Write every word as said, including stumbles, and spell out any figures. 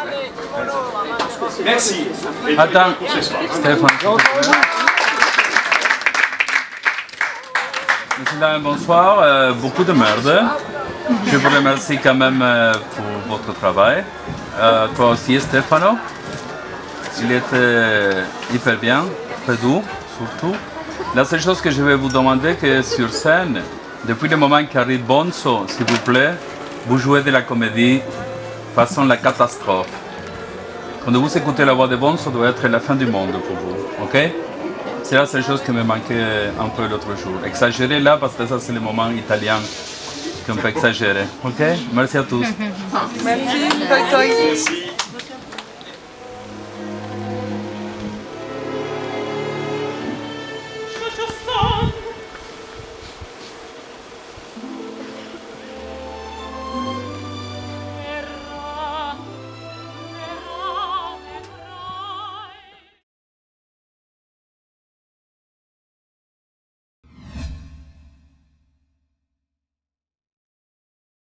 Merci. Attends, Stéphane. Monsieur, dame, bonsoir. Euh, beaucoup de merde. Je vous remercie quand même euh, pour votre travail. Euh, toi aussi, Stefano. Il était hyper bien, très doux, surtout. La seule chose que je vais vous demander, que sur scène, depuis le moment qu'arrive Bonzo, s'il vous plaît, vous jouez de la comédie façon la catastrophe. Quand vous écoutez la voix de Bonzo, ça doit être la fin du monde pour vous, ok? C'est la seule chose qui me manquait un peu l'autre jour. Exagérer là, parce que ça c'est le moment italien qu'on peut exagérer, ok? Merci à tous. Merci, Merci.